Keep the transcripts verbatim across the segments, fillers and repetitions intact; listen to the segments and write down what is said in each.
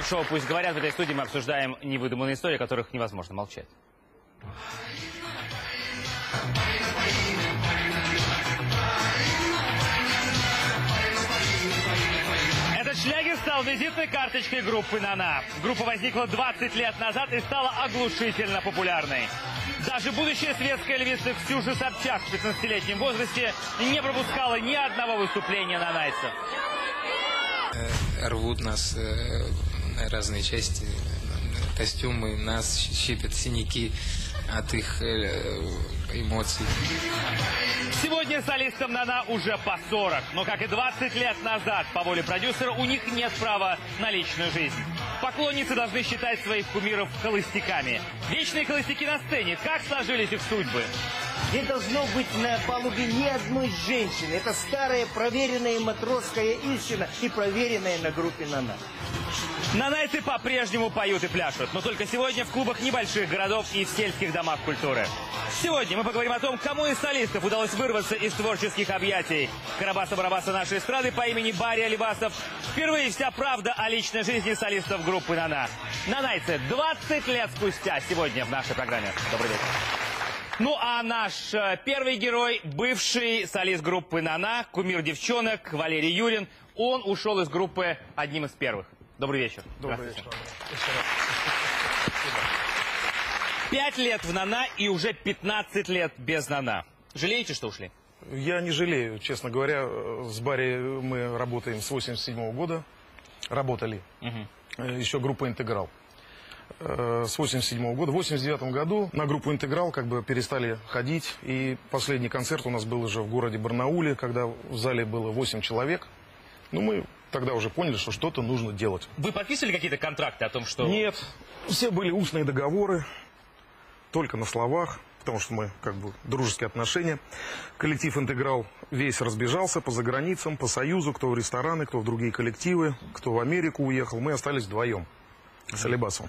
ток-шоу «Пусть говорят». В этой студии мы обсуждаем невыдуманные истории, о которых невозможно молчать. Этот шлягер стал визитной карточкой группы «НАНА». Группа возникла двадцать лет назад и стала оглушительно популярной. Даже будущая светская львица Ксюша Собчак в пятнадцатилетнем возрасте не пропускала ни одного выступления нанайцев. Рвут нас на разные части, костюмы, нас щипят синяки от их эмоций. Сегодня солистам НАНА уже по сорок, но, как и двадцать лет назад, по воле продюсера, у них нет права на личную жизнь. Поклонницы должны считать своих кумиров холостяками. Вечные холостяки на сцене. Как сложились их судьбы? Не должно быть на палубе ни одной женщины. Это старая, проверенная матросская истина и проверенная на группе «НАНА». Нанайцы по-прежнему поют и пляшут, но только сегодня в клубах небольших городов и в сельских домах культуры. Сегодня мы поговорим о том, кому из солистов удалось вырваться из творческих объятий. Карабаса-барабаса нашей эстрады по имени Барри Алибасов. Впервые вся правда о личной жизни солистов группы «НАНА». Нанайцы двадцать лет спустя сегодня в нашей программе. Добрый вечер. Ну а наш э, первый герой, бывший солист группы «НАНА», кумир девчонок Валерий Юрин. Он ушел из группы одним из первых. Добрый вечер. Добрый вечер. Пять лет в «НАНА» и уже пятнадцать лет без «НАНА». Жалеете, что ушли? Я не жалею, честно говоря. С Барри мы работаем с восемьдесят седьмого года. Работали. Угу. Еще группа «Интеграл». С восемьдесят седьмого года. В восемьдесят девятом году на группу «Интеграл» как бы перестали ходить. И последний концерт у нас был уже в городе Барнауле, когда в зале было восемь человек. Ну, мы тогда уже поняли, что что-то нужно делать. Вы подписывали какие-то контракты о том, что... Нет. Все были устные договоры. Только на словах. Потому что мы как бы дружеские отношения. Коллектив «Интеграл» весь разбежался по заграницам, по Союзу. Кто в рестораны, кто в другие коллективы, кто в Америку уехал. Мы остались вдвоем с Алибасовым.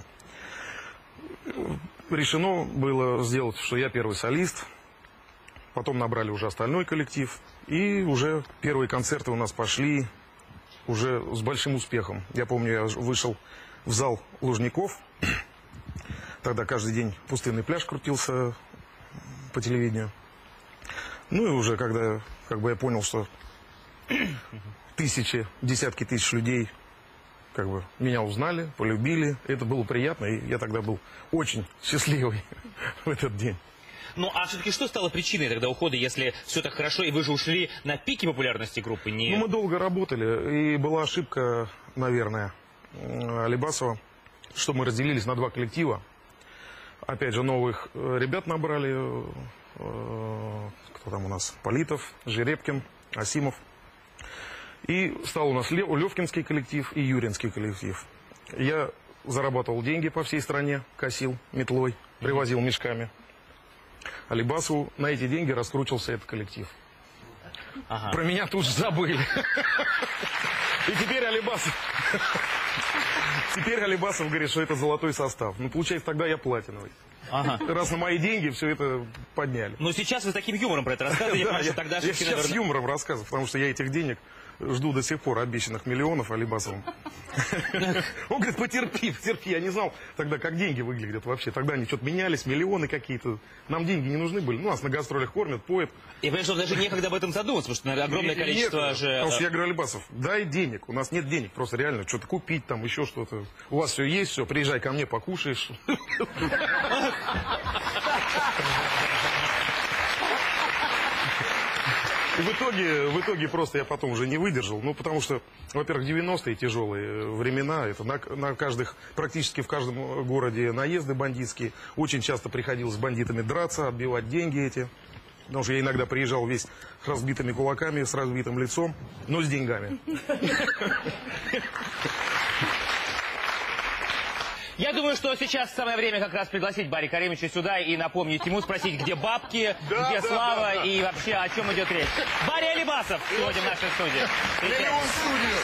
Решено было сделать, что я первый солист. Потом набрали уже остальной коллектив. И уже первые концерты у нас пошли уже с большим успехом. Я помню, я вышел в зал Лужников. Тогда каждый день «Пустынный пляж» крутился по телевидению. Ну и уже когда как бы я понял, что тысячи, десятки тысяч людей как бы меня узнали, полюбили. Это было приятно, и я тогда был очень счастливый в этот день. Ну, а все-таки что стало причиной тогда ухода, если все так хорошо, и вы же ушли на пике популярности группы? Не... Ну, мы долго работали, и была ошибка, наверное, Алибасова, что мы разделились на два коллектива. Опять же, новых ребят набрали, кто там у нас, Политов, Жеребкин, Асимов. И стал у нас Левкинский коллектив и Юринский коллектив. Я зарабатывал деньги по всей стране, косил метлой, привозил мешками. Алибасову на эти деньги раскручивался этот коллектив. Ага. Про меня тут же забыли. И теперь Алибасов... Теперь Алибасов говорит, что это золотой состав. Ну, получается, тогда я платиновый. Ага. Раз на мои деньги все это подняли. Но сейчас вы с таким юмором про это рассказываете. Да, я, тогда я сейчас с юмором рассказываю, потому что я этих денег жду до сих пор, обещанных миллионов Алибасовым. Он говорит, потерпи, потерпи. Я не знал тогда, как деньги выглядят вообще. Тогда они что-то менялись, миллионы какие-то. Нам деньги не нужны были. Ну, нас на гастролях кормят, поят. Я понимаю, что даже некогда об этом задуматься, потому что, наверное, огромное количество нет, же... Потому что я говорю, Алибасов, дай денег. У нас нет денег, просто реально что-то купить, там еще что-то. У вас все есть, все, приезжай ко мне, покушаешь. И в итоге, в итоге просто я потом уже не выдержал. Ну, потому что, во-первых, девяностые тяжелые времена. Это на, на каждых, практически в каждом городе наезды бандитские. Очень часто приходилось с бандитами драться, отбивать деньги эти. Потому что я иногда приезжал весь с разбитыми кулаками, с разбитым лицом, но с деньгами. Я думаю, что сейчас самое время как раз пригласить Барри Каримовича сюда и напомнить ему, спросить, где бабки, да, где да, слава да, да. и вообще о чем идет речь. Барри Алибасов сегодня в нашей студии. Миллион в студию.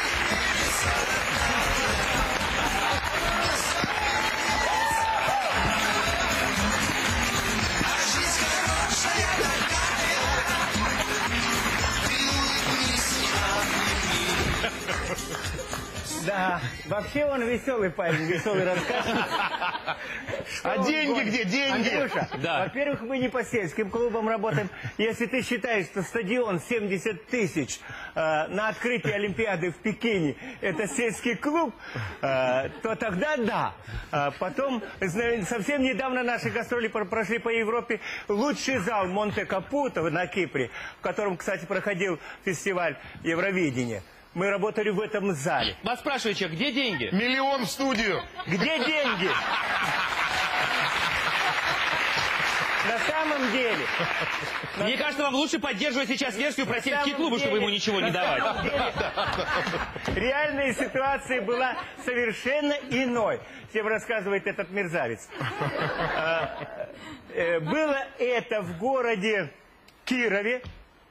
Да, А, вообще он веселый парень, веселый рассказчик. А деньги где? Деньги? Андрюша, Да. во-первых, мы не по сельским клубам работаем. Если ты считаешь, что стадион семьдесят тысяч э, на открытии Олимпиады в Пекине это сельский клуб, э, то тогда да. А потом, зна- совсем недавно наши гастроли про- прошли по Европе. Лучший зал Монте-Капуто на Кипре, в котором, кстати, проходил фестиваль Евровидения. Мы работали в этом зале. Вас спрашивают, человек, где деньги? Миллион в студию. Где деньги? На самом деле... Мне кажется, вам лучше поддерживать сейчас версию про сельские самом клубы, чтобы деле- ему ничего не на давать. самом деле, реальная ситуация была совершенно иной, чем рассказывает этот мерзавец. А, э, Было это в городе Кирове.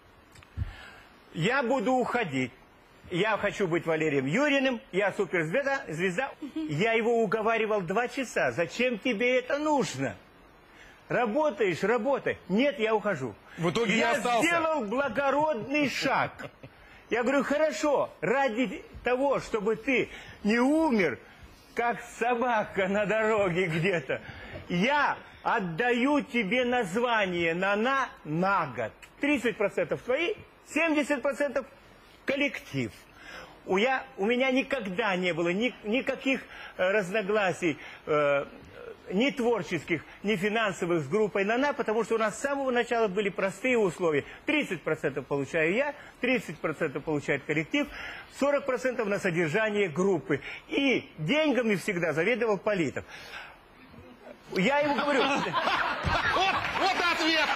Я буду уходить. Я хочу быть Валерием Юриным, я суперзвезда, звезда. Я его уговаривал два часа. Зачем тебе это нужно? Работаешь, работай. Нет, я ухожу. В итоге я не остался. сделал благородный шаг. Я говорю, хорошо, ради того, чтобы ты не умер, как собака на дороге где-то, я отдаю тебе название «Нана» на год. тридцать процентов твои, семьдесят процентов коллектив. У, я, у меня никогда не было ни, никаких э, разногласий, э, ни творческих, ни финансовых с группой «Нана», потому что у нас с самого начала были простые условия. тридцать процентов получаю я, тридцать процентов получает коллектив, сорок процентов на содержание группы. И деньгами всегда заведовал Политов. Я ему говорю... Вот, вот ответ!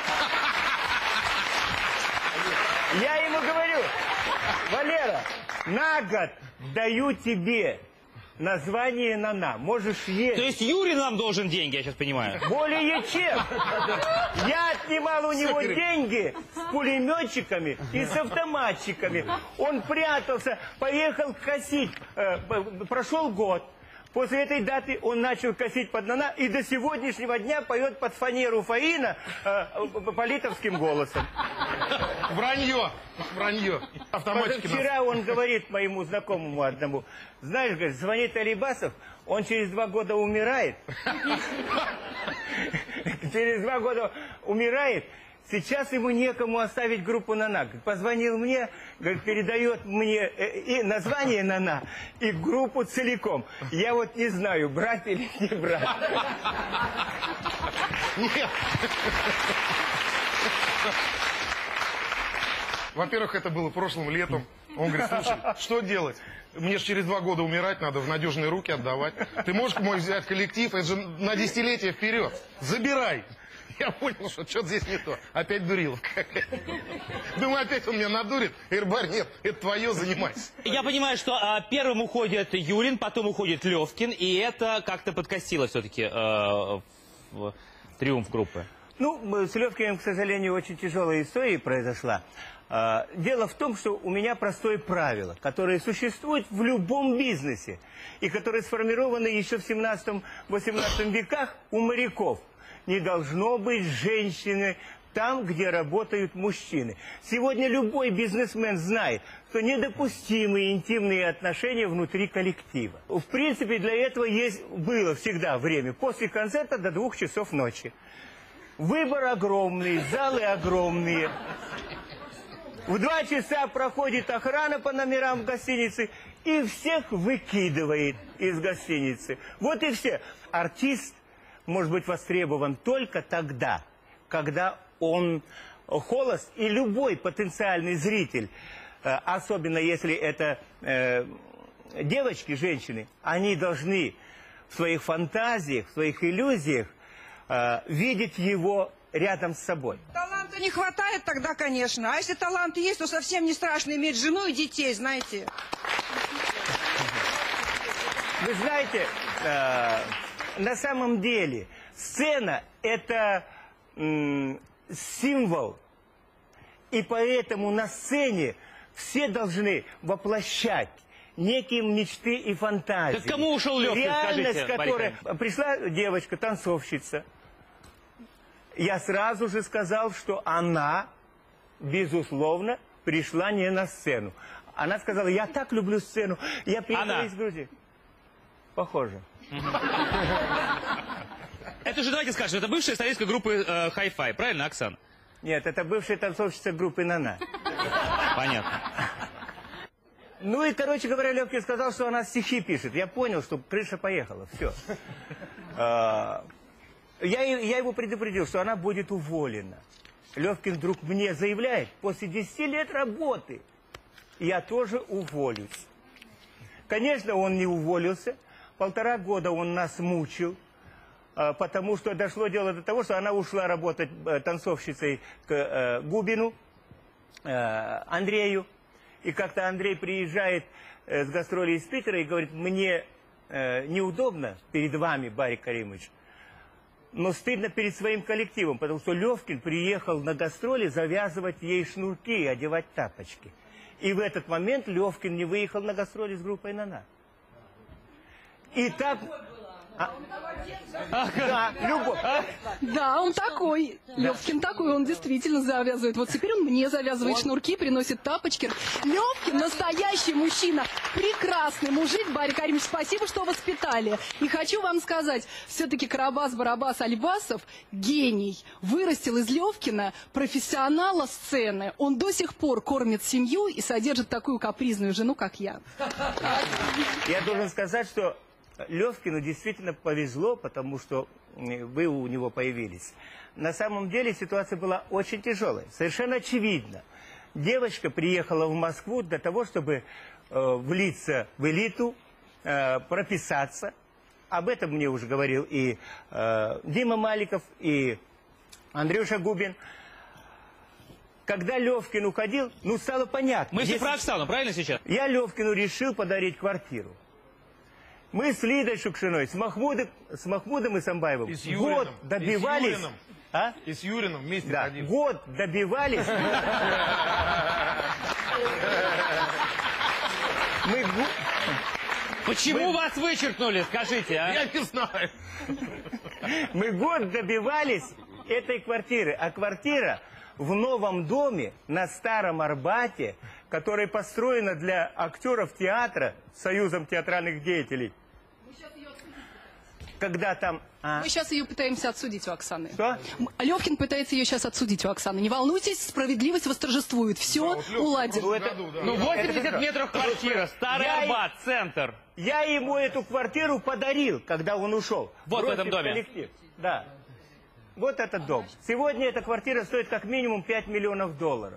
Я ему говорю, Валера, на год даю тебе название «Нана». Можешь есть. То есть Юрий нам должен деньги, я сейчас понимаю. Более чем. Я отнимал у него Супер. деньги с пулеметчиками и с автоматчиками. Он прятался, поехал косить. Э, п- Прошел год. После этой даты он начал косить под «Нана» и до сегодняшнего дня поет под фанеру Фаина э, политовским голосом. Вранье! Вранье! Автоматики нас. Вчера он говорит моему знакомому одному, знаешь, говорит, звонит Алибасов, он через два года умирает. Через два года умирает. Сейчас ему некому оставить группу «Нана». Позвонил мне, говорит, передает мне и название «Нана», и группу целиком. Я вот не знаю, брать или не брать. Нет. Во-первых, это было прошлым летом. Он говорит, слушай, что делать? Мне же через два года умирать надо, в надежные руки отдавать. Ты можешь мой взять коллектив? Это же на десятилетие вперед. Забирай. Я понял, что что-то здесь не то. Опять Дурилов. Думаю, опять он меня надурит. Ирбар, нет, это твое, занимайся. Я понимаю, что а, первым уходит Юрин, потом уходит Левкин, и это как-то подкосило все-таки э, в триумф группы. Ну, с Левкиным, к сожалению, очень тяжелая история произошла. А, Дело в том, что у меня простое правило, которое существует в любом бизнесе, и которое сформировано еще в семнадцатом-восемнадцатом веках у моряков. Не должно быть женщины там, где работают мужчины. Сегодня любой бизнесмен знает, что недопустимы интимные отношения внутри коллектива. В принципе, для этого есть, было всегда время. После концерта до двух часов ночи. Выбор огромный, залы огромные. В два часа проходит охрана по номерам в гостинице и всех выкидывает из гостиницы. Вот и все. Артист может быть востребован только тогда, когда он холост, и любой потенциальный зритель, особенно если это э, девочки, женщины, они должны в своих фантазиях, в своих иллюзиях э, видеть его рядом с собой. Таланта не хватает тогда, конечно. А если талант есть, то совсем не страшно иметь жену и детей, знаете. Вы знаете, э, на самом деле сцена – это м, символ. И поэтому на сцене все должны воплощать некие мечты и фантазии. Так кому ушел Левкин, Реальность, скажите, которая... Пришла девочка, танцовщица. Я сразу же сказал, что она, безусловно, пришла не на сцену. Она сказала, я так люблю сцену. Я приехала Она. из Грузии. Похоже. Это же, давайте скажем, это бывшая солистка группы э, Hi-Fi, правильно, Оксана? Нет, это бывшая танцовщица группы «Нана». Понятно. Ну и, короче говоря, Левкин сказал, что она стихи пишет. Я понял, что крыша поехала. Все. Я, я его предупредил, что она будет уволена. Левкин вдруг мне заявляет, после десяти лет работы я тоже уволюсь. Конечно, он не уволился. Полтора года он нас мучил, потому что дошло дело до того, что она ушла работать танцовщицей к Губину, Андрею. И как-то Андрей приезжает с гастролей из Питера и говорит, мне неудобно перед вами, Барик Каримович, но стыдно перед своим коллективом, потому что Левкин приехал на гастроли завязывать ей шнурки и одевать тапочки. И в этот момент Левкин не выехал на гастроли с группой «Нана». И так... А? Да, любовь. Да, он такой. Левкин такой, он действительно завязывает. Вот теперь он мне завязывает шнурки, приносит тапочки. Левкин настоящий мужчина, прекрасный мужик. Барик Каримович, спасибо, что воспитали. И хочу вам сказать, все-таки Карабас-Барабас Альбасов гений. Вырастил из Левкина профессионала сцены. Он до сих пор кормит семью и содержит такую капризную жену, как я. Я должен сказать, что Левкину действительно повезло, потому что вы у него появились. На самом деле ситуация была очень тяжелая. Совершенно очевидно. Девочка приехала в Москву для того, чтобы э, влиться в элиту, э, прописаться. Об этом мне уже говорил и э, Дима Маликов, и Андрюша Губин. Когда Левкин уходил, ну стало понятно. Мы все Если... про Оксану, правильно сейчас? Я Левкину решил подарить квартиру. Мы с Лидой Шукшиной, с Махмудом, с Махмудом и Самбаевым И с год Юриным. добивались... И с Юриным. А? И с Юриным вместе Да, ходили. год добивались... Мы... Почему вас вычеркнули, скажите, а? Я не знаю. Мы год добивались этой квартиры. А квартира в новом доме на Старом Арбате, которая построена для актеров театра Союзом театральных деятелей. Когда там... А? Мы сейчас ее пытаемся отсудить у Оксаны. Что? Левкин пытается ее сейчас отсудить у Оксаны. Не волнуйтесь, справедливость восторжествует. Все уладим. Ну, это... Ну, восемьдесят метров квартира, Старый Я- Арбат, центр. Я ему эту квартиру подарил, когда он ушел. Вот в этом Бросив доме. коллектив. Да. Вот этот дом. Сегодня эта квартира стоит как минимум пять миллионов долларов.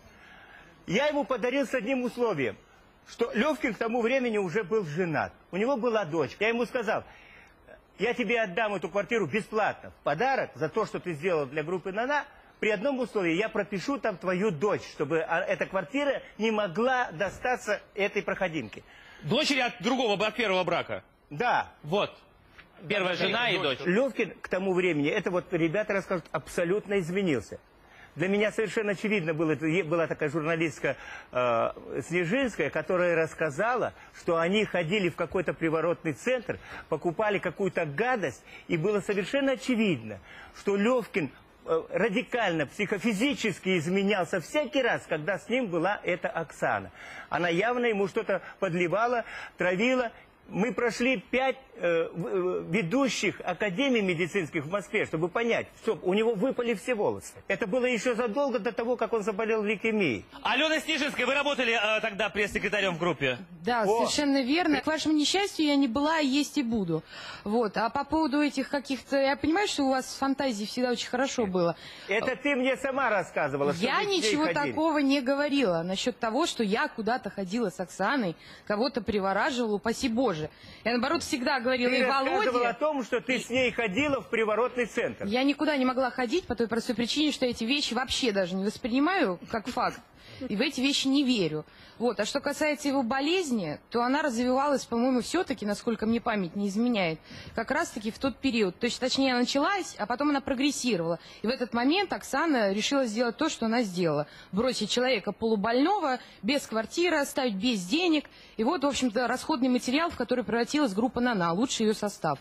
Я ему подарил с одним условием, что Левкин к тому времени уже был женат. У него была дочь. Я ему сказал, я тебе отдам эту квартиру бесплатно в подарок за то, что ты сделал для группы «Нана». При одном условии, я пропишу там твою дочь, чтобы эта квартира не могла достаться этой проходимке. Дочери от другого, от первого брака. Да. Вот. Первая жена и дочь. Левкин к тому времени, это вот ребята расскажут, абсолютно изменился. Для меня совершенно очевидно было, это была такая журналистка э, Снежинская, которая рассказала, что они ходили в какой-то приворотный центр, покупали какую-то гадость, и было совершенно очевидно, что Левкин э, радикально, психофизически изменялся всякий раз, когда с ним была эта Оксана. Она явно ему что-то подливала, травила. Мы прошли пять э, ведущих академий медицинских в Москве, чтобы понять, что у него выпали все волосы. Это было еще задолго до того, как он заболел лейкемией. Алена Снежинская, вы работали э, тогда пресс-секретарем в группе? Да, О! совершенно верно. К вашему несчастью, я не была, а есть и буду. Вот. А по поводу этих каких-то... Я понимаю, что у вас с фантазией всегда очень хорошо было. Это ты мне сама рассказывала, что Я вы с ней ничего ходили. такого не говорила насчет того, что я куда-то ходила с Оксаной, кого-то привораживала, упаси Боже. Я, наоборот, всегда говорила, Ты и рассказывала Володя... о том, что ты с ней ходила в приворотный центр. Я никуда не могла ходить по той простой причине, что я эти вещи вообще даже не воспринимаю как факт. И в эти вещи не верю. Вот. А что касается его болезни, то она развивалась, по-моему, все-таки, насколько мне память не изменяет, как раз-таки в тот период. То есть, точнее, она началась, а потом она прогрессировала. И в этот момент Оксана решила сделать то, что она сделала. Бросить человека полубольного, без квартиры, оставить без денег. И вот, в общем-то, расходный материал, в который превратилась группа «Нана», лучший ее состав.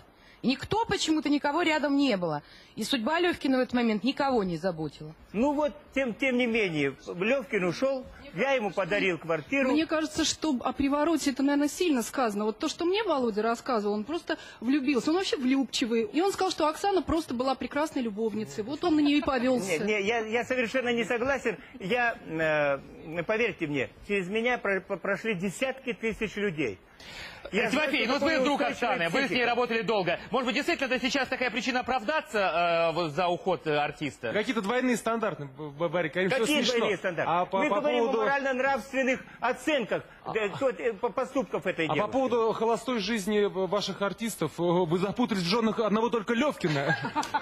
Никто почему-то, никого рядом не было. И судьба Левкина в этот момент никого не заботила. Ну вот, тем, тем не менее, Левкин ушел, я ему подарил квартиру. Мне кажется, что о привороте это, наверное, сильно сказано. Вот то, что мне Володя рассказывал, он просто влюбился. Он вообще влюбчивый. И он сказал, что Оксана просто была прекрасной любовницей. Вот он на нее и повелся. Нет, нет, я, я совершенно не согласен. Я, э, поверьте мне, через меня про, про, прошли десятки тысяч людей. Я Тимофей, ну вот вы друг Оксаны, вы с ней работали долго. Может быть, действительно, это сейчас такая причина оправдаться э, вот, за уход э, артиста? Какие-то двойные стандарты, Барри Каримович, Какие смешно. двойные стандарты? А по, Мы по говорим поводу... о морально-нравственных оценках э, тот, э, поступков этой А девушки. по поводу холостой жизни ваших артистов, вы запутались в женах одного только Левкина.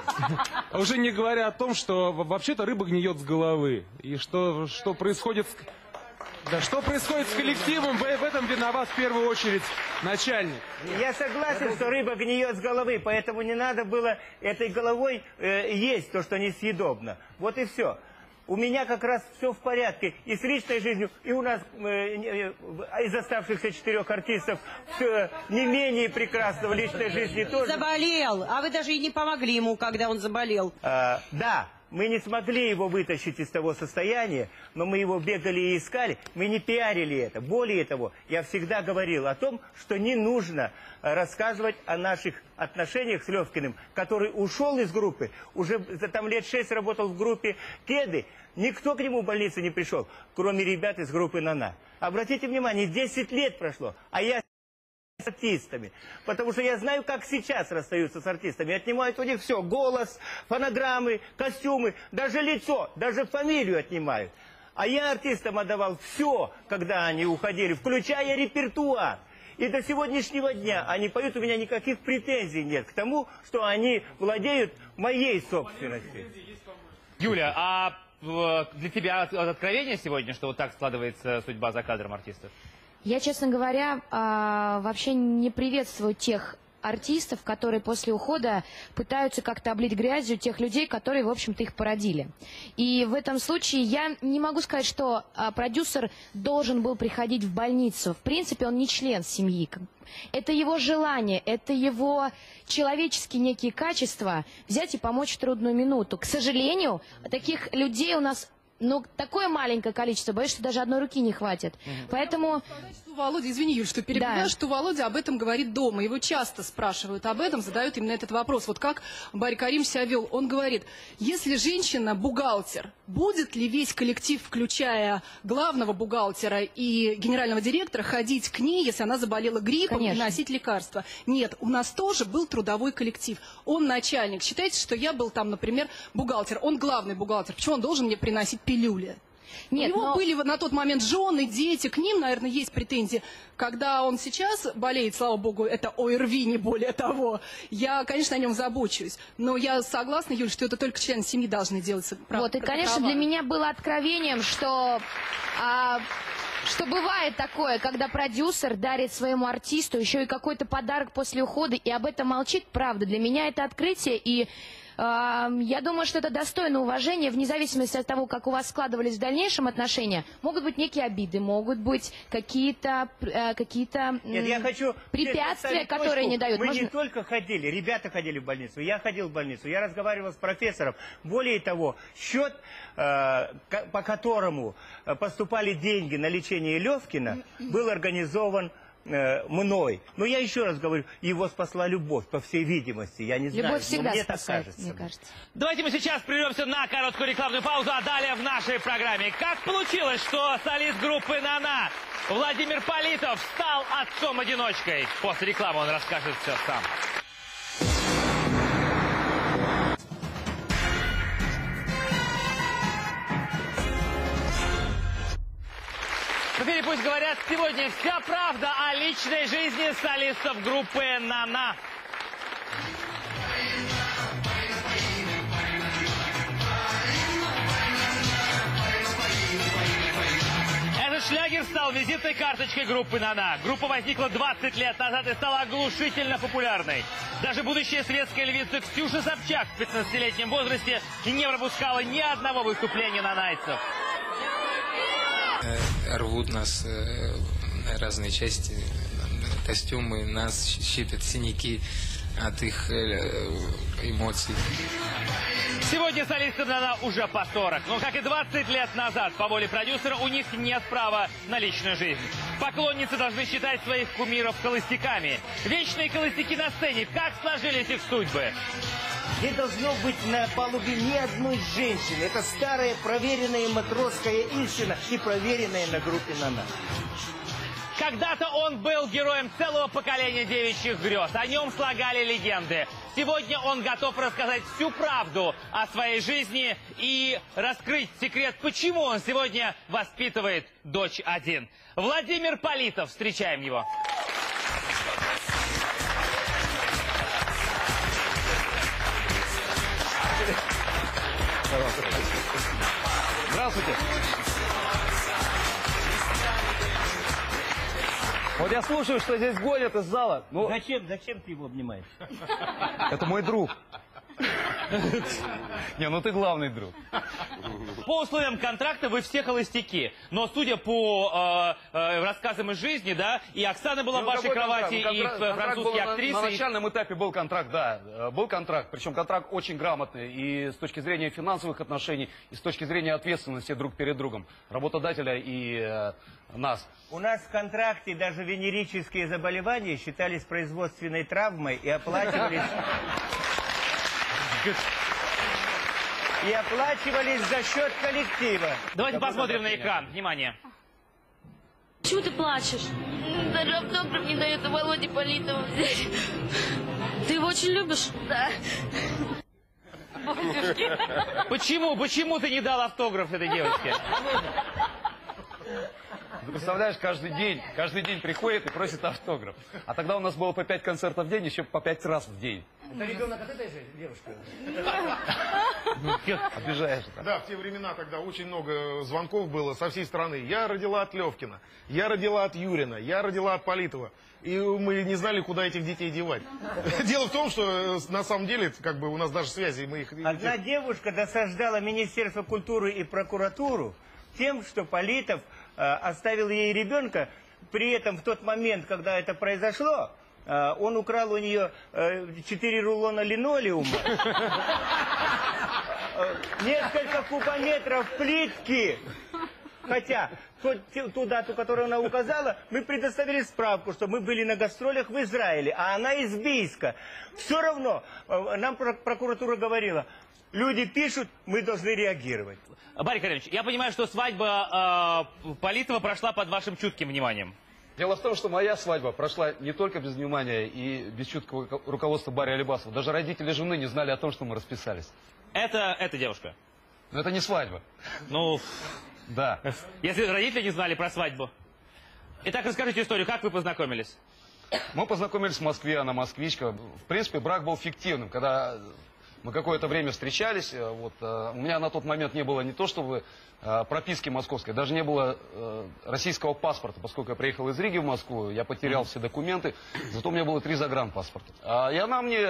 Уже не говоря о том, что вообще-то рыба гниет с головы. И что, что происходит с... Да, что происходит с коллективом, в этом виноват в первую очередь начальник. Я согласен, что рыба гниет с головы, поэтому не надо было этой головой э, есть то, что несъедобно. Вот и все. У меня как раз все в порядке и с личной жизнью, и у нас э, э, из оставшихся четырех артистов э, не менее прекрасного личной жизни тоже. Заболел, а вы даже и не помогли ему, когда он заболел. А, да. Мы не смогли его вытащить из того состояния, но мы его бегали и искали, мы не пиарили это. Более того, я всегда говорил о том, что не нужно рассказывать о наших отношениях с Левкиным, который ушел из группы, уже там лет шесть работал в группе «Кеды». Никто к нему в больницу не пришел, кроме ребят из группы «Нана». Обратите внимание, десять лет прошло, а я... с артистами, потому что я знаю, как сейчас расстаются с артистами, отнимают у них все, голос, фонограммы, костюмы, даже лицо, даже фамилию отнимают. А я артистам отдавал все, когда они уходили, включая репертуар. И до сегодняшнего дня они поют, у меня никаких претензий нет к тому, что они владеют моей собственностью. Юля, а для тебя откровение сегодня, что вот так складывается судьба за кадром артистов? Я, честно говоря, вообще не приветствую тех артистов, которые после ухода пытаются как-то облить грязью тех людей, которые, в общем-то, их породили. И в этом случае я не могу сказать, что продюсер должен был приходить в больницу. В принципе, он не член семьи. Это его желание, это его человеческие некие качества взять и помочь в трудную минуту. К сожалению, таких людей у нас... Ну, такое маленькое количество, боюсь, что даже одной руки не хватит. Mm-hmm. Поэтому... Володя, извини, Юль, что перебиваю, да. Что Володя об этом говорит дома. Его часто спрашивают об этом, задают именно этот вопрос. Вот как Барри Карим себя вел. Он говорит, если женщина бухгалтер, будет ли весь коллектив, включая главного бухгалтера и генерального директора, ходить к ней, если она заболела гриппом, Конечно. И носить лекарства? Нет, у нас тоже был трудовой коллектив. Он начальник. Считайте, что я был там, например, бухгалтер. Он главный бухгалтер. Почему он должен мне приносить пилюли? Нет, У него но... были на тот момент жены, дети, к ним, наверное, есть претензии. Когда он сейчас болеет, слава богу, это ОРВИ, не более того, я, конечно, о нем забочусь. Но я согласна, Юль, что это только члены семьи должны делать. Вот, и, конечно, права. Для меня было откровением, что... А... Что бывает такое, когда продюсер дарит своему артисту еще и какой-то подарок после ухода, и об этом молчит, правда. Для меня это открытие, и э, я думаю, что это достойно уважения, вне зависимости от того, как у вас складывались в дальнейшем отношения. Могут быть некие обиды, могут быть какие-то э, какие-то препятствия, которые не дают. Мы Можно... не только ходили, ребята ходили в больницу, я ходил в больницу, я разговаривал с профессором. Более того, счет, э, по которому поступали деньги на лечение Левкина, был организован э, мной. Но я еще раз говорю, его спасла любовь, по всей видимости. Я не знаю, любовь всегда мне спасает, так кажется. мне кажется. Давайте мы сейчас прервемся на короткую рекламную паузу, а далее в нашей программе. Как получилось, что солист группы «Нана» Владимир Политов стал отцом-одиночкой? После рекламы он расскажет все сам. Теперь пусть говорят, сегодня вся правда о личной жизни солистов группы «Нана». Этот шлягер стал визитной карточкой группы «Нана». Группа возникла двадцать лет назад и стала оглушительно популярной. Даже будущая светская львица Ксюша Собчак в пятнадцатилетнем возрасте не пропускала ни одного выступления нанайцев. Рвут нас э, разные части, костюмы, нас щипят синяки от их э, эмоций. Сегодня солистам дана уже по сорок, но, как и двадцать лет назад, по воле продюсера, у них нет права на личную жизнь. Поклонницы должны считать своих кумиров холостяками. Вечные холостяки на сцене. Как сложились их судьбы? Не должно быть на палубе ни одной женщины. Это старая, проверенная матросская истина и проверенная на группе «Нана». Когда-то он был героем целого поколения девичьих грез. О нем слагали легенды. Сегодня он готов рассказать всю правду о своей жизни и раскрыть секрет, почему он сегодня воспитывает дочь один. Владимир Политов. Встречаем его. Здравствуйте. Вот я слушаю, что здесь гонят из зала. Ну, Зачем, зачем ты его обнимаешь? это мой друг. Не, ну ты главный друг. По условиям контракта вы все холостяки. Но судя по э, э, рассказам из жизни, да, и Оксана была Ну, в вашей какой кровати, контракт? и Контракт- контракт французские был на- актрисы. На и- начальном этапе был контракт, да. э, Был контракт. Причем контракт очень грамотный. И с точки зрения финансовых отношений, и с точки зрения ответственности друг перед другом. Работодателя и э, нас. У нас в контракте даже венерические заболевания считались производственной травмой и оплачивались... И оплачивались за счет коллектива. Давайте посмотрим на экран. Внимание. Почему ты плачешь? Даже автограф не дает Володе Политову взять. Ты его очень любишь? Да. Почему? Почему ты не дал автограф этой девочке? Ты представляешь, каждый день, каждый день приходит и просит автограф. А тогда у нас было по пять концертов в день, еще по пять раз в день. Это ребенок от этой же девушки? Обижаешь. Да, в те времена, когда очень много звонков было со всей страны. Я родила от Левкина, я родила от Юрина, я родила от Политова. И мы не знали, куда этих детей девать. Дело в том, что на самом деле, как бы у нас даже связи, мы их... Одна девушка досаждала Министерство культуры и прокуратуру тем, что Политов э, оставил ей ребенка. При этом в тот момент, когда это произошло, э, он украл у нее э, четыре рулона линолеума, э, несколько кубометров плитки. Хотя ту, ту дату, которую она указала, мы предоставили справку, что мы были на гастролях в Израиле, а она из Бийска. Все равно э, нам прокуратура говорила, люди пишут, мы должны реагировать. Борис Каримович, я понимаю, что свадьба э, Политова прошла под вашим чутким вниманием. Дело в том, что моя свадьба прошла не только без внимания и без чуткого руководства Барри Алибасова. Даже родители жены не знали о том, что мы расписались. Это, это девушка? Но это не свадьба. Ну, да. Если родители не знали про свадьбу. Итак, расскажите историю, как вы познакомились? Мы познакомились в Москве, она москвичка. В принципе, брак был фиктивным. Когда мы какое-то время встречались, вот, у меня на тот момент не было не то чтобы прописки московской, даже не было российского паспорта, поскольку я приехал из Риги в Москву, я потерял все документы, зато у меня было три загранпаспорта. И она мне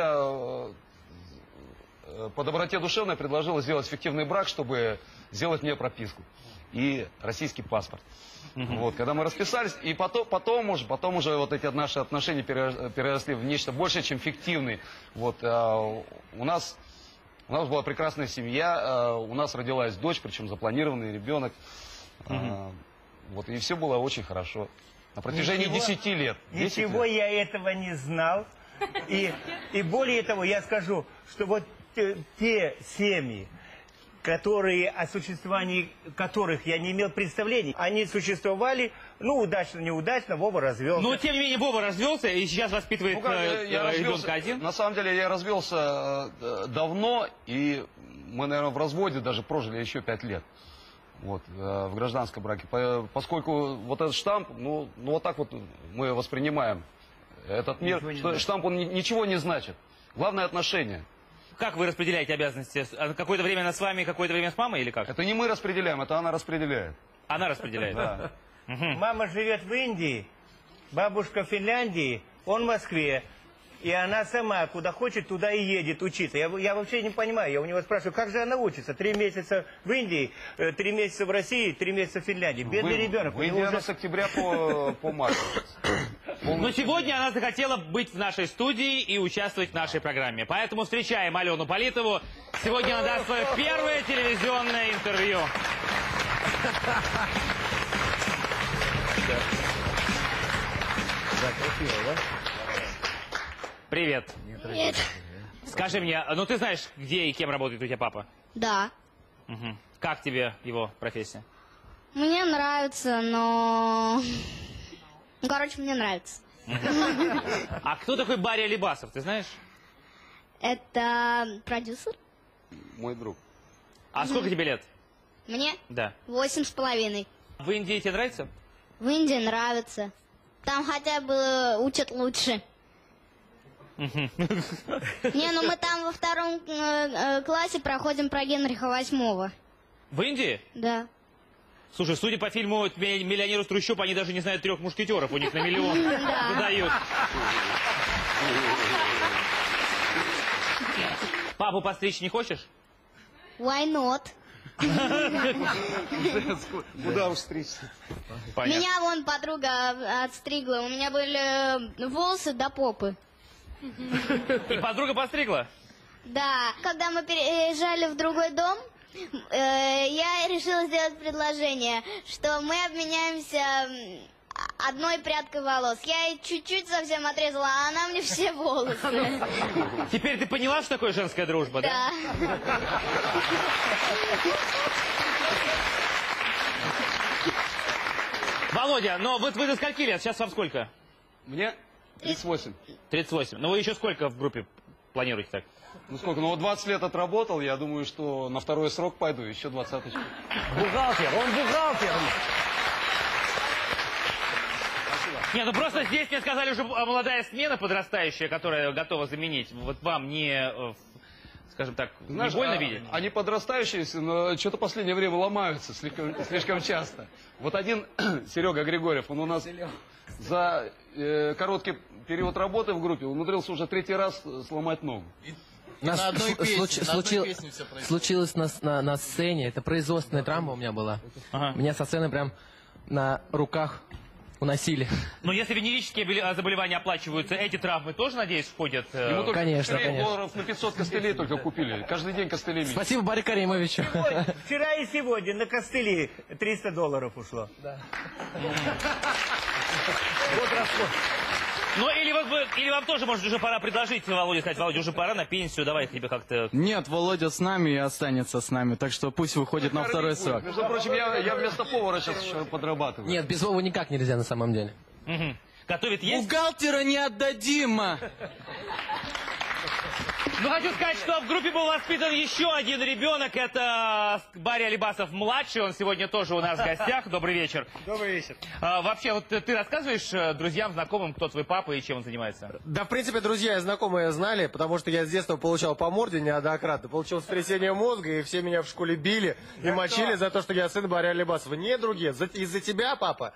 по доброте душевной предложила сделать фиктивный брак, чтобы сделать мне прописку и российский паспорт. Uh-huh. Вот, когда мы расписались, и потом, потом, уже, потом уже вот эти наши отношения переросли в нечто большее, чем фиктивные. Вот, а, у нас, у нас была прекрасная семья, а, у нас родилась дочь, причем запланированный ребенок. Uh-huh. А, вот, и все было очень хорошо. На протяжении десяти лет. Ничего лет. я этого не знал. И, и более того, я скажу, что вот те, те семьи, которые, о существовании которых я не имел представлений. Они существовали, ну, удачно, неудачно, Вова развелся. Но, тем не менее, Вова развелся и сейчас воспитывает ну, как, э, я, я ребенка один. На самом деле, я развелся э, давно, и мы, наверное, в разводе даже прожили еще пять лет. Вот, э, в гражданском браке. По, поскольку вот этот штамп, ну, ну, вот так вот мы воспринимаем этот мир, что штамп, он ни, ничего не значит. Главное — отношение. Как вы распределяете обязанности? Какое-то время она с вами, какое-то время с мамой или как? Это не мы распределяем, это она распределяет. Она распределяет? Да. Мама живет в Индии, бабушка в Финляндии, он в Москве. И она сама, куда хочет, туда и едет учиться. Я, я вообще не понимаю, я у него спрашиваю, как же она учится? Три месяца в Индии, три месяца в России, три месяца в Финляндии. Бедный Вы, ребенок. В Индии уже... она с октября по, по март. Но сегодня она захотела быть в нашей студии и участвовать в нашей программе. Поэтому встречаем Алену Политову. Сегодня она даст свое первое телевизионное интервью. Привет. Привет. Скажи мне, ну ты знаешь, где и кем работает у тебя папа? Да. Угу. Как тебе его профессия? Мне нравится, но... Ну, короче, мне нравится. А кто такой Барри Алибасов, ты знаешь? Это продюсер. Мой друг. А сколько тебе лет? Мне? Да. Восемь с половиной. В Индии тебе нравится? В Индии нравится. Там хотя бы учат лучше. Не, ну мы там во втором э, э, классе проходим про Генриха восьмого. В Индии? Да. Слушай, судя по фильму «Миллионер из трущоб», они даже не знают трех мушкетеров, у них на миллион задают. Папу постричь не хочешь? Why not? Куда уж стричься? Меня вон подруга отстригла, у меня были волосы до попы. И подруга постригла? Да. Когда мы переезжали в другой дом, э, я решила сделать предложение, что мы обменяемся одной прядкой волос. Я ей чуть-чуть совсем отрезала, а она мне все волосы. Теперь ты поняла, что такое женская дружба, да? Да. Володя, но вот вы до скольки лет? Сейчас вам сколько? Мне тридцать восемь. тридцать восемь. Ну вы еще сколько в группе планируете так? Ну сколько? Ну вот двадцать лет отработал, я думаю, что на второй срок пойду, еще двадцаточку. Бухгалтер, он бухгалтер. Не, ну просто здесь мне сказали уже молодая смена подрастающая, которая готова заменить. Вот вам не, скажем так, Знаешь, не больно а, видеть? Они подрастающиеся, но что-то в последнее время ломаются слишком, слишком часто. Вот один Серега Григорьев, он у нас за э, короткий период работы в группе умудрился уже третий раз сломать ногу. У нас на одной песне, случ, на случил, одной песне все происходит. случилось на, на, на сцене, это производственная травма у меня была. Ага. Меня со сцены прям на руках уносили. Но если венерические заболевания оплачиваются, эти травмы тоже, надеюсь, входят? Э... Ему только конечно, конечно. долларов на пятьсот костылей только купили. Каждый день костылей. Спасибо Барри Каримовичу. Сегодня, вчера и сегодня на костыли триста долларов ушло. Да. Вот расход. Ну, или, вот вы, или вам тоже, может, уже пора предложить, Володя, сказать, Володя, уже пора на пенсию, давай тебе как-то... Нет, Володя с нами и останется с нами, так что пусть выходит на второй срок. Между прочим, я, я вместо повара сейчас еще подрабатываю. Нет, без Вовы никак нельзя на самом деле. Угу. Готовит есть? Бухгалтера не отдадим! Ну, хочу сказать, что в группе был воспитан еще один ребенок. Это Барри Алибасов-младший. Он сегодня тоже у нас в гостях. Добрый вечер. Добрый вечер. А, вообще, вот ты рассказываешь друзьям, знакомым, кто твой папа и чем он занимается? Да, в принципе, друзья и знакомые знали, потому что я с детства получал по морде неоднократно. Получил сотрясение мозга, и все меня в школе били и За мочили что? за то, что я сын Барри Алибасова. Не другие, из-за тебя, папа.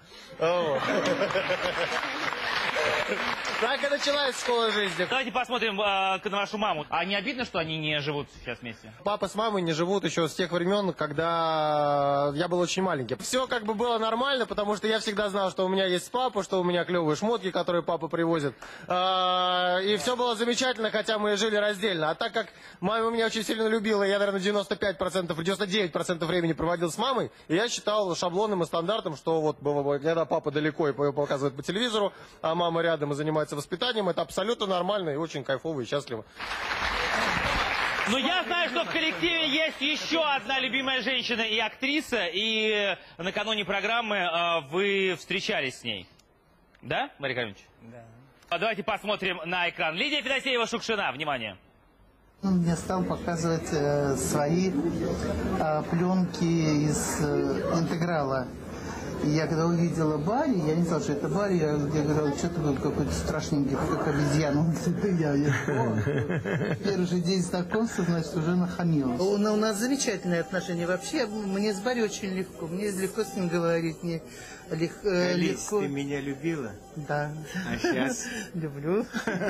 Так и началась школа жизни. Давайте посмотрим э, на вашу маму. А не обидно, что они не живут сейчас вместе? Папа с мамой не живут еще с тех времен, когда я был очень маленький. Все как бы было нормально, потому что я всегда знал, что у меня есть папа, что у меня клевые шмотки, которые папа привозит. А, и все было замечательно, хотя мы жили раздельно. А так как мама меня очень сильно любила, я, наверное, девяносто пять процентов, девяносто девять процентов времени проводил с мамой, и я считал шаблонным и стандартом, что вот когда папа далеко и показывает по телевизору, а мама рядом и занимается воспитанием, это абсолютно нормально и очень кайфово и счастливо. Ну, я знаю, что в коллективе есть еще одна любимая женщина и актриса, и накануне программы э, вы встречались с ней. Да, Мария Каримович? Да. А давайте посмотрим на экран. Лидия Федосеева-Шукшина, внимание. Он мне стал показывать э, свои э, пленки из э, интеграла. И я когда увидела Барри, я не знала, что это Барри, я, я говорила, что такое какой-то страшненький, как обезьяна. Он говорит, это я. я о, первый же день знакомства, значит, уже нахамилась. У, у нас замечательные отношения вообще. Мне с Барри очень легко. Мне легко с ним говорить. Мне лег, э, Алис, легко. ты меня любила? Да. А сейчас? Люблю.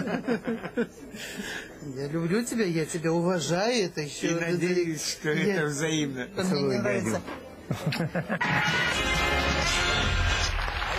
Я люблю тебя, я тебя уважаю. Это еще... И надеюсь, что я... это взаимно. Мне не нравится. Что вас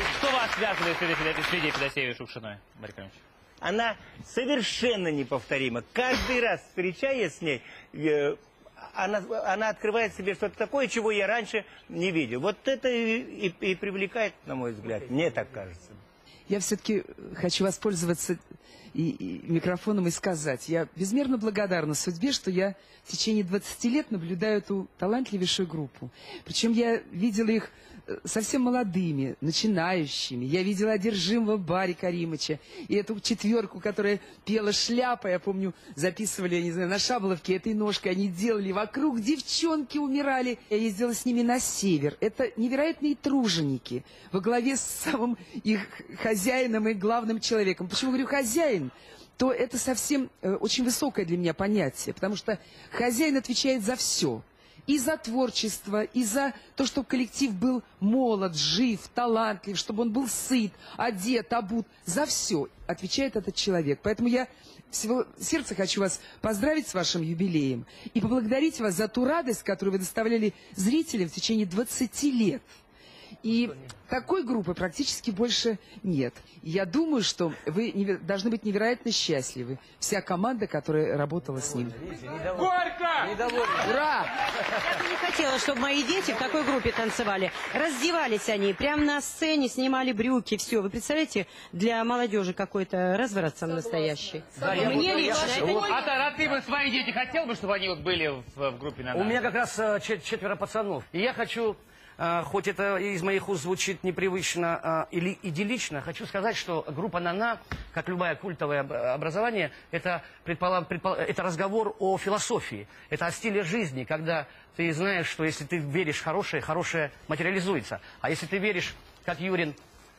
вас связывает с Лидией Федосеевой Шукшиной, Борис Каримович? Она совершенно неповторима. Каждый раз, встречаясь с ней, э, она, она открывает себе что-то такое, чего я раньше не видел. Вот это и, и, и привлекает, на мой взгляд. Мне так кажется. Я все-таки хочу воспользоваться и, и микрофоном и сказать. Я безмерно благодарна судьбе, что я в течение двадцати лет наблюдаю эту талантливейшую группу. Причем я видела их совсем молодыми, начинающими. Я видела одержимого Барри Каримовича и эту четверку, которая пела «Шляпа». Я помню, записывали, я не знаю, на Шаболовке этой ножкой. Они делали, вокруг девчонки умирали. Я ездила с ними на север. Это невероятные труженики во главе с самым их хозяином и главным человеком. Почему говорю «хозяин»? То это совсем э, очень высокое для меня понятие, потому что хозяин отвечает за все. И за творчество, и за то, чтобы коллектив был молод, жив, талантлив, чтобы он был сыт, одет, обут. За все отвечает этот человек. Поэтому я всего сердца хочу вас поздравить с вашим юбилеем и поблагодарить вас за ту радость, которую вы доставляли зрителям в течение двадцати лет. И такой группы практически больше нет. И я думаю, что вы должны быть невероятно счастливы. Вся команда, которая работала с ним. Горько! Ура! Я бы не хотела, чтобы мои дети в такой группе танцевали. Раздевались они, прямо на сцене снимали брюки, все. Вы представляете, для молодежи какой-то разврат сам настоящий. Мне лично. А ты бы, свои дети, хотел бы, чтобы они вот были в, в группе «На-на»? У меня как раз э, чет- четверо пацанов. И я хочу... Uh, хоть это из моих уст звучит непривычно uh, или идиллично, хочу сказать, что группа «На-на», как любое культовое образование, это, предполаг, предполаг, это разговор о философии, это о стиле жизни, когда ты знаешь, что если ты веришь в хорошее, хорошее материализуется. А если ты веришь, как Юрин,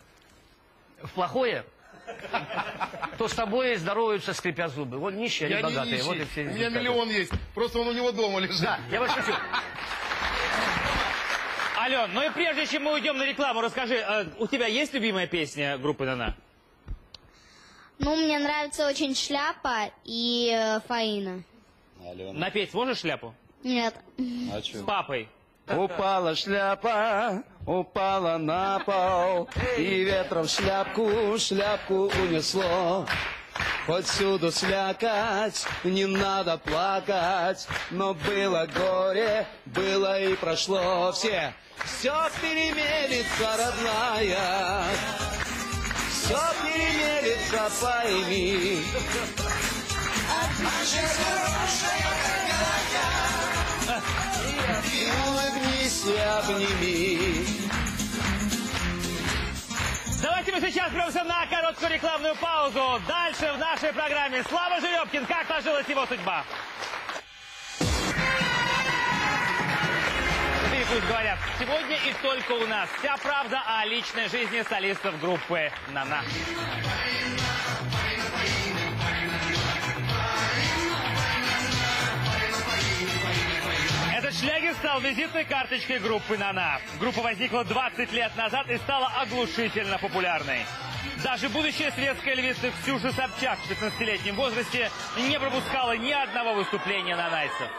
в плохое, то с тобой здороваются, скрипя зубы. Вот нищие, они богатые. Вот и все. У меня миллион есть, просто он у него дома лежит. Да, я вас шучу. Ален, ну и прежде чем мы уйдем на рекламу, расскажи, э, у тебя есть любимая песня группы «На-на»? Ну, мне нравится очень «Шляпа» и э, «Фаина». Алена. Напеть сможешь «Шляпу»? Нет. А с папой. Упала шляпа, упала на пол, и ветром шляпку, шляпку унесло. Отсюда слякать, не надо плакать, но было горе, было и прошло. Все, все переменится, родная, все переменится, пойми. И улыбнись и обними. Давайте мы сейчас прервемся на короткую рекламную паузу. Дальше в нашей программе Слава Жеребкин. Как сложилась его судьба? И пусть говорят, сегодня и только у нас вся правда о личной жизни солистов группы «На-на». Этот шлягер стал визитной карточкой группы «На-на». Группа возникла двадцать лет назад и стала оглушительно популярной. Даже будущая светская львица Ксюша Собчак в пятнадцатилетнем возрасте не пропускала ни одного выступления нанайцев.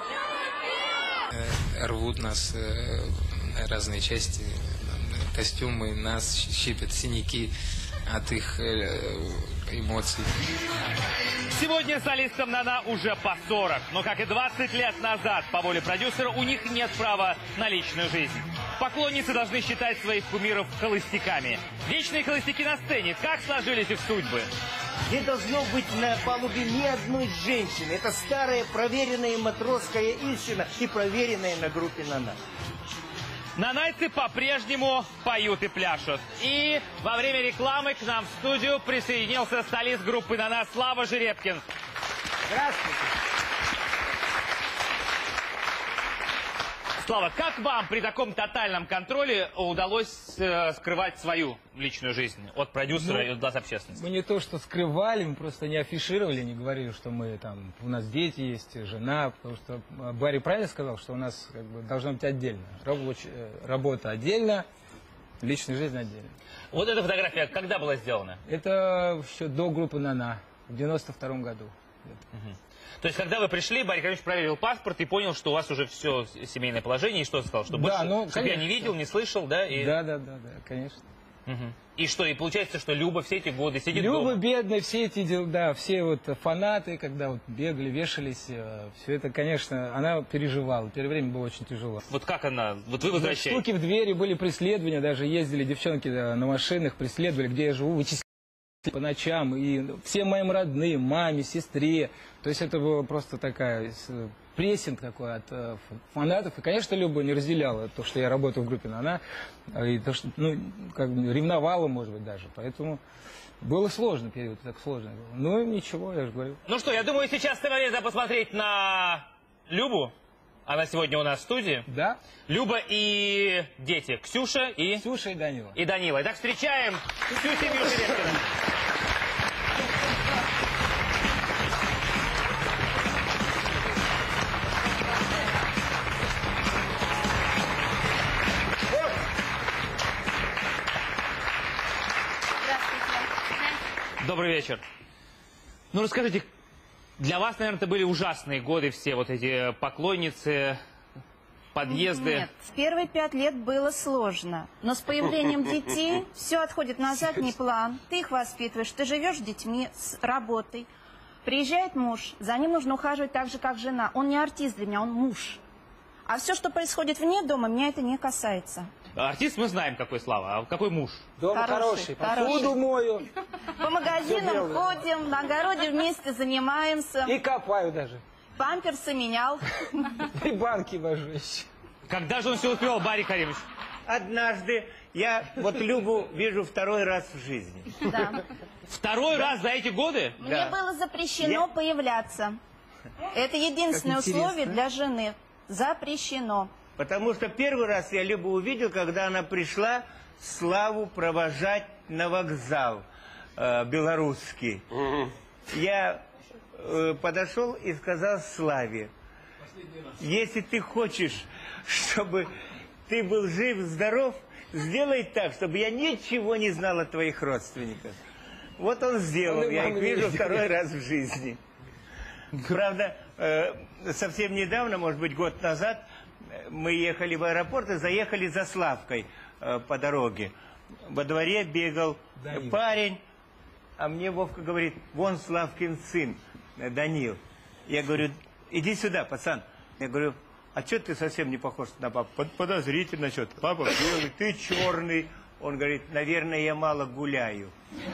Рвут нас разные части, костюмы, нас щипят синяки от их эмоций. Сегодня солистам «На-на» уже по сорок, но, как и двадцать лет назад, по воле продюсера, у них нет права на личную жизнь. Поклонницы должны считать своих кумиров холостяками. Вечные холостяки на сцене. Как сложились их судьбы? Не должно быть на палубе ни одной женщины. Это старая, проверенная матросская истина и проверенная на группе «На-на». Нанайцы по-прежнему поют и пляшут. И во время рекламы к нам в студию присоединился солист группы «На-на» Слава Жеребкин. Здравствуйте. Слава, как вам при таком тотальном контроле удалось э, скрывать свою личную жизнь от продюсера ну, и от глаз общественности? Мы не то что скрывали, мы просто не афишировали, не говорили, что мы там, у нас дети есть, жена, потому что Барри правильно сказал, что у нас как бы должно быть отдельно. Рабоч... Работа отдельно, личная жизнь отдельно. Вот эта фотография когда была сделана? Это еще до группы «На-на», в девяносто втором году. Угу. То есть, когда вы пришли, Барри Каримович проверил паспорт и понял, что у вас уже все семейное положение, и что сказал? Что да, больше, ну, чтобы я не видел, не слышал, да? И... Да, да, да, да, конечно. Угу. И что, и получается, что Люба все эти годы сидит Люба дома? бедная, все эти дела, да, все вот фанаты, когда вот бегали, вешались, все это, конечно, она переживала. Первое время было очень тяжело. Вот как она? Вот вы возвращаетесь? Стуки в двери, были преследования, даже ездили девчонки на машинах, преследовали, где я живу, вычисляли по ночам. И всем моим родным, маме, сестре. То есть это было просто такая прессинг такой от э, фанатов. И, конечно, Люба не разделяла то, что я работаю в группе «Нана», и то, что, ну, как бы ревновала, может быть, даже. Поэтому было сложно, период так сложный был. Ну, ничего, я же говорю. Ну что, я думаю, сейчас момент посмотреть на Любу. Она сегодня у нас в студии. Да. Люба и дети. Ксюша и... Ксюша и Данила. И Данила. Итак, встречаем всю семью Шелепкина. Добрый вечер. Ну, расскажите, для вас, наверное, это были ужасные годы, все вот эти поклонницы, подъезды. Нет, в первые пять лет было сложно. Но с появлением детей все отходит на задний план. Ты их воспитываешь, ты живешь с детьми, с работой. Приезжает муж, за ним нужно ухаживать так же, как жена. Он не артист для меня, он муж. А все, что происходит вне дома, меня это не касается. Артист мы знаем, какой Слава, а какой муж? Дома хороший, хороший. посуду мою. По магазинам ходим, на огороде вместе занимаемся. И копаю даже. Памперсы менял. И банки вожу еще. Когда же он все успевал, Барри Каримович? Однажды я вот Любу вижу второй раз в жизни. Да. Второй да. раз за эти годы? Мне да. было запрещено я... появляться. Это единственное условие для жены. Запрещено. Потому что первый раз я Любу увидел, когда она пришла Славу провожать на вокзал э, белорусский. Угу. Я э, подошел и сказал Славе, если ты хочешь, чтобы ты был жив, здоров, сделай так, чтобы я ничего не знал о твоих родственниках. Вот он сделал, он я их вижу второй раз в жизни. Правда, э, совсем недавно, может быть, год назад, мы ехали в аэропорт и заехали за Славкой э, по дороге. Во дворе бегал Данил. Парень, а мне Вовка говорит, вон Славкин сын, Данил. Я говорю, иди сюда, пацан. Я говорю, а что ты совсем не похож на папу? Подозрительно что-то. Папа белый, ты черный. Он говорит, наверное, я мало гуляю.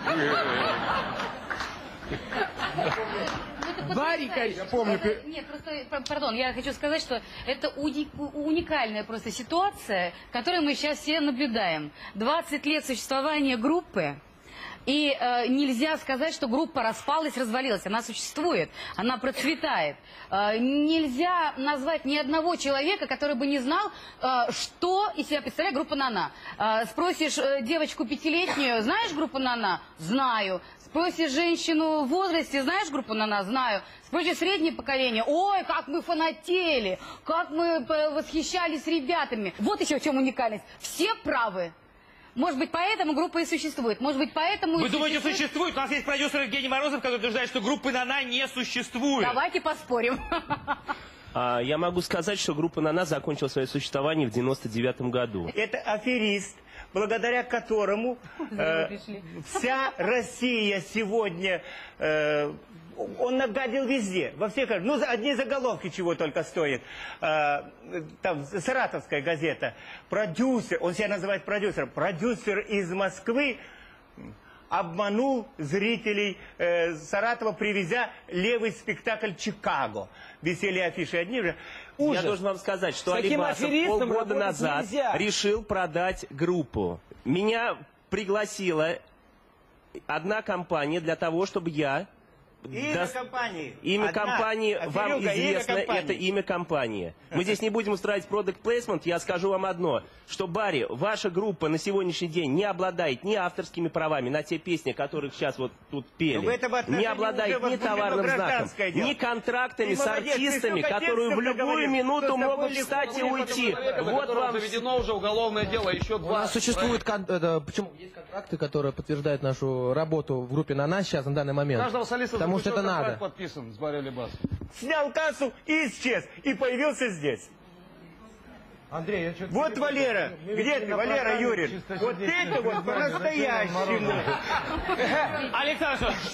Барри, я помню. Это, нет, просто, пардон, я хочу сказать, что это уни, уникальная просто ситуация, которую мы сейчас все наблюдаем. двадцать лет существования группы, и э, нельзя сказать, что группа распалась, развалилась. Она существует, она процветает. Э, нельзя назвать ни одного человека, который бы не знал, э, что из себя представляет группа «Нана». Э, спросишь э, девочку пятилетнюю, знаешь группу «Нана»? Знаю. Спросишь женщину в возрасте, знаешь группу «Нана»? Знаю. Спросишь среднее поколение, ой, как мы фанатели, как мы восхищались ребятами. Вот еще в чем уникальность. Все правы. Может быть, поэтому группа и существует. Может быть, поэтому... Вы думаете, существует? существует? У нас есть продюсер Евгений Морозов, который утверждает, что группы «Нана» не существует. Давайте поспорим. А, я могу сказать, что группа «Нана» закончила свое существование в девяносто девятом году. Это аферист, благодаря которому э, вся Россия сегодня... Э, он нагадил везде, во всех... Ну, одни заголовки чего только стоят. А, там, Саратовская газета. Продюсер, он себя называет продюсером. Продюсер из Москвы обманул зрителей э, Саратова, привезя левый спектакль «Чикаго». Висели афиши одни же. Ужас. Я должен вам сказать, что Алибасов полгода назад нельзя. решил продать группу. Меня пригласила одна компания для того, чтобы я... Имя да, компании. Имя Одна. компании а вам Серега, известно, имя это имя компании. Мы здесь не будем устраивать product placement, я скажу вам одно, что, Барри, ваша группа на сегодняшний день не обладает ни авторскими правами на те песни, которых сейчас вот тут пели, не обладает ни товарным знаком, ни контрактами с артистами, которые в любую минуту могут встать и уйти. Вот вам заведено уже уголовное дело, еще два. У нас существуют, почему есть контракты, которые подтверждают нашу работу в группе «Нана» сейчас, на данный момент. Каждого солиста Потому что это надо. Подписан с Барри Алибасовым. Снял кассу и исчез. И появился здесь. Андрей, я что-то... Вот Валера, где ты, Валера Юрьевич? Вот это вот по-настоящему. Александр Ильич,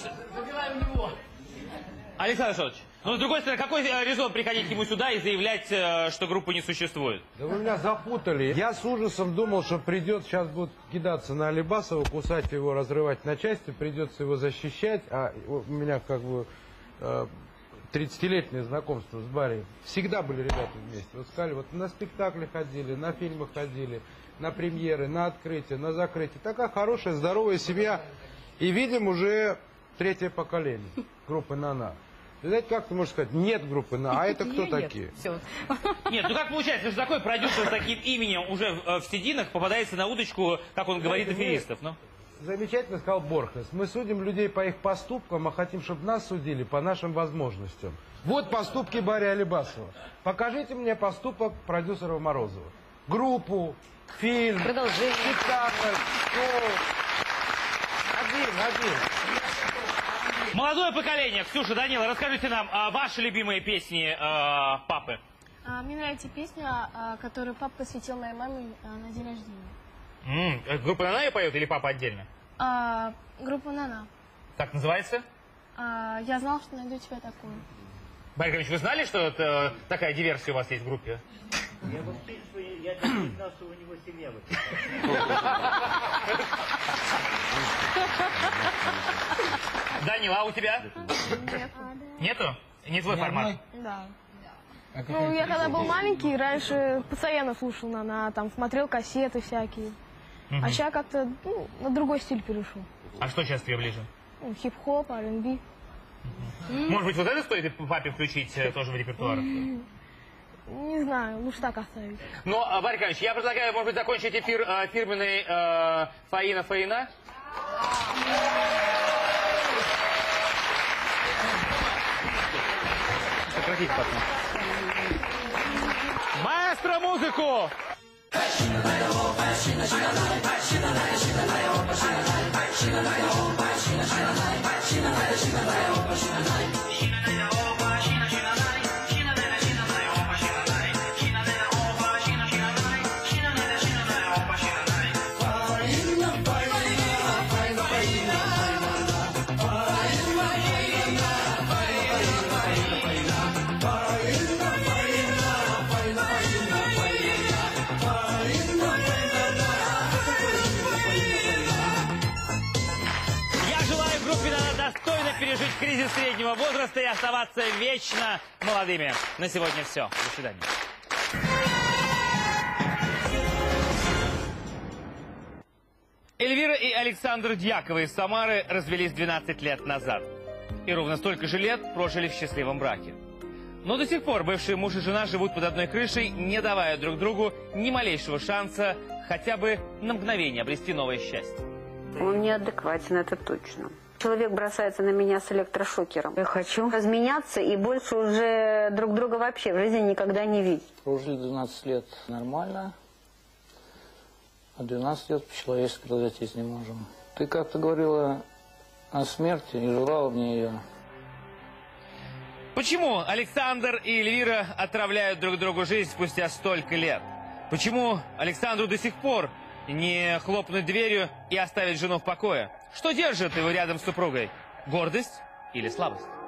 Александр Ильич, ну, с другой стороны, какой резон приходить к нему сюда и заявлять, что группы не существует? Да вы меня запутали. Я с ужасом думал, что придет, сейчас будут кидаться на Алибасова, кусать его, разрывать на части, придется его защищать, а у меня как бы тридцатилетнее знакомство с Барри. Всегда были ребята вместе. Вот сказали, вот на спектакли ходили, на фильмы ходили, на премьеры, на открытие, на закрытие. Такая хорошая, здоровая семья. И видим уже третье поколение группы «НаНа». Знаете, как ты можешь сказать, нет группы «На», а это кто такие? Нет, ну как получается, что такой продюсер с таким именем уже в, в сединах попадается на удочку, как он говорит, аферистов, ну? Замечательно сказал Борхес. Мы судим людей по их поступкам, а хотим, чтобы нас судили по нашим возможностям. Вот поступки Барри Алибасова. Покажите мне поступок продюсера Морозова. Группу, фильм, спектакль, шоу. Один, один. Молодое поколение. Ксюша, Данила, расскажите нам а, ваши любимые песни а, папы. А, мне нравится песня, а, которую папа посвятил моей маме а, на день рождения. М-м, группа «НаНа» поет или папа отдельно? А, группа «НаНа». Как называется? А, я знал, что найду тебя такую. Борис Ильич, вы знали, что это, такая диверсия у вас есть в группе? Я вообще я даже не знал, что у него семья в этом. Данила, а у тебя? Нет. Нету? Не твой формат? Да. Ну, я когда был маленький, раньше постоянно слушал «НаНа», там, смотрел кассеты всякие. Мгм. А сейчас как-то ну, на другой стиль перешел. А что сейчас тебе ближе? Ну, хип-хоп, ар энд би. Может быть, вот это стоит папе включить э, тоже в репертуар? Не знаю, лучше так оставить. Ну, а, Борис Ильич, я предлагаю, может быть, закончить эфир э, фирменной э, Фаина Фаина. Сократить потом. Маэстро, музыку! Пережить кризис среднего возраста и оставаться вечно молодыми. На сегодня все. До свидания. Эльвира и Александр Дьяковы из Самары развелись двенадцать лет назад. И ровно столько же лет прожили в счастливом браке. Но до сих пор бывшие муж и жена живут под одной крышей, не давая друг другу ни малейшего шанса хотя бы на мгновение обрести новое счастье. Он неадекватен, это точно. Человек бросается на меня с электрошокером. Я хочу разменяться и больше уже друг друга вообще в жизни никогда не видеть. Прожили двенадцать лет нормально, а двенадцать лет по-человечески разойтись не можем. Ты как-то говорила о смерти и желала мне ее. Почему Александр и Эльвира отравляют друг другу жизнь спустя столько лет? Почему Александру до сих пор не хлопнуть дверью и оставить жену в покое? Что держит его рядом с супругой? Гордость или слабость?